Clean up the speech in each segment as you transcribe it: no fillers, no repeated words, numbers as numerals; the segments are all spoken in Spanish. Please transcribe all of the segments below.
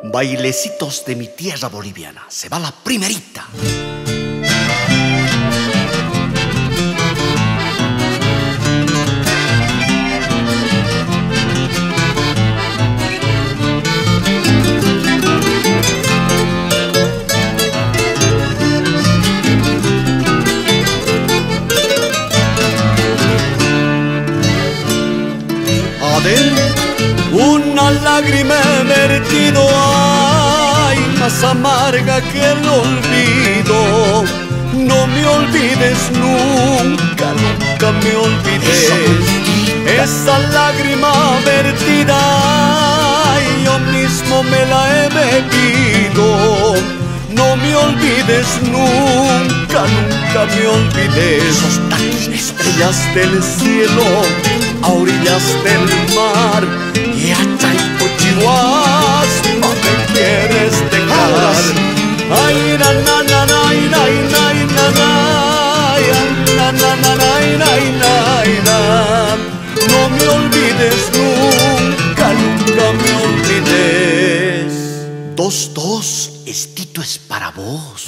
Bailecitos de mi tierra boliviana. Se va la primerita. Una lágrima he vertido, ay, más amarga que el olvido. No me olvides nunca, nunca me olvides. Esa lágrima vertida, ay, yo mismo me la he bebido. No me olvides nunca, nunca me olvides. Estrellas del cielo a orillas del mar, y a Chaycochihuas no me quieres dejar. Ay, na na na na na na na na, na na na na na. No me olvides nunca, nunca me olvides. 2-2, estito es para vos.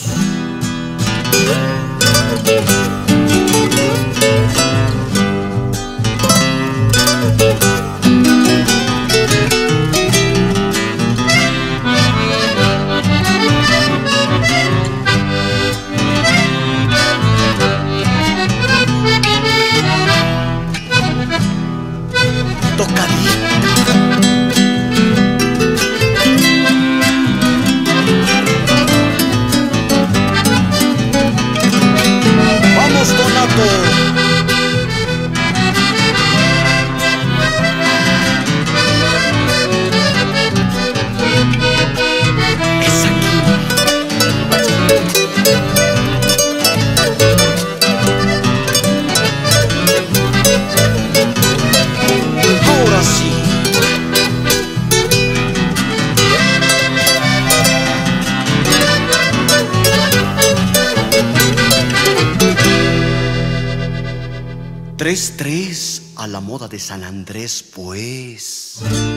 Tres a la moda de San Andrés, pues.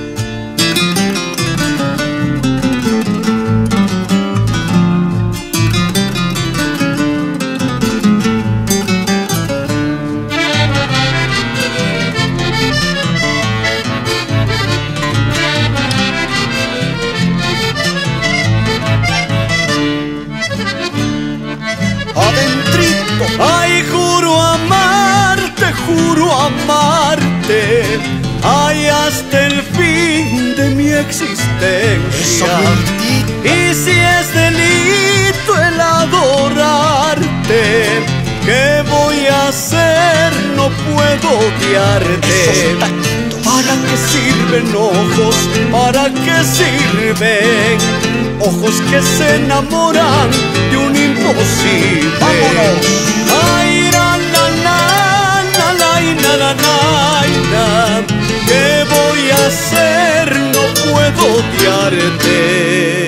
Adentrito, ay, juro amarte, ay, hasta el fin de mi existencia. Y si es delito el adorarte, ¿qué voy a hacer? No puedo odiarte. ¿Para qué sirven ojos? ¿Para qué sirven ojos que se enamoran de un imposible? ¡Vámonos! Ay, na, na, na, ¿qué voy a hacer? No puedo odiarte.